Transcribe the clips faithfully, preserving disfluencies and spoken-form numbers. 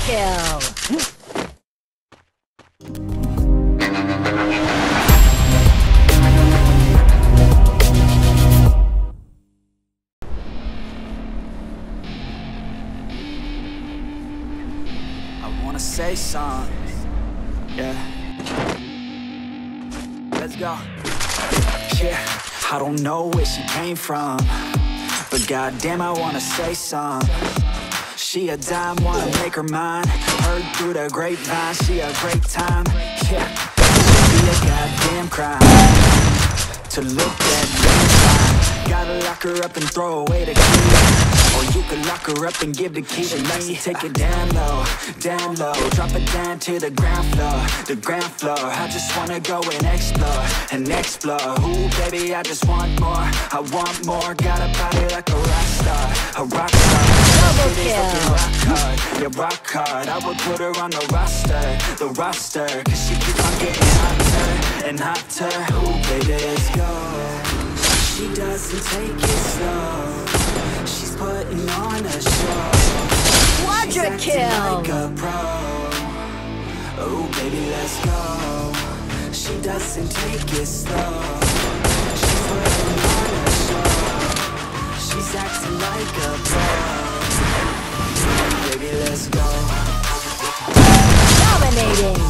kill! I wanna say something, yeah. Let's go. Yeah, I don't know where she came from, but goddamn, I wanna say something. She a dime, wanna make her mine. Heard through the grapevine, she a great time. Yeah, it should be a goddamn crime to look that damn fine. Gotta lock her up and throw away the key. Or you could lock her up and give the key to me. Take it down low, down low. Drop it down to the ground floor, the ground floor. I just wanna go and explore, and explore. Ooh, baby, I just want more, I want more. Got a body like a rock star, a rock star. Double kill. Rock hard, yeah, rock hard. I would put her on the roster, the roster. Cause she keeps on getting hotter and hotter. Ooh, baby, let's go. She doesn't take it slow. She's putting on a show. Quadra kill! Like a pro. Oh, baby, let's go. She doesn't take it slow. She's putting on a show. She's acting like a pro. Baby, let's go. Dominating!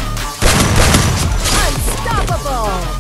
Unstoppable!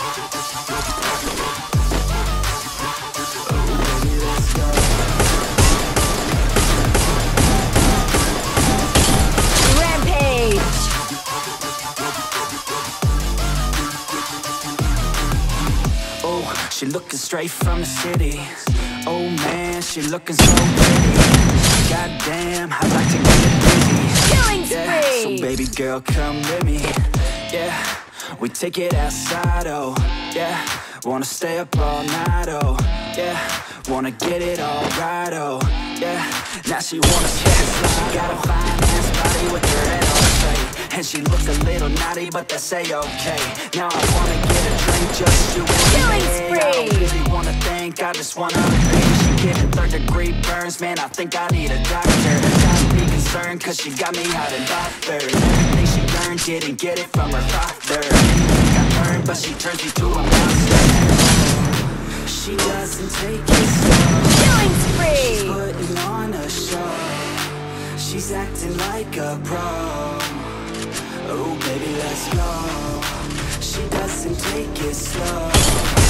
She looking straight from the city. Oh man, she looking so pretty. Goddamn, I'd like to get busy. Killing Yeah, spree! so baby girl, come with me. Yeah, we take it outside, oh yeah. Wanna stay up all night, oh yeah. Wanna get it all right, oh yeah. Now she wanna slide. She got a fine ass body with her head on straight, and she look a little naughty, but that's a-okay. Now I wanna get a drink, just you and me. Killing spree! I don't really wanna think, I just wanna be. She getting third degree burns, man, I think I need a doctor. Gotta be concerned, cause she got me out of bothered. Everything she learned, didn't get it from her father. Anything I learned, but she turns me to a monster. She doesn't take it slow. Killing spree! She's putting on a show. She's acting like a pro. Oh, baby, let's go. She doesn't take it slow.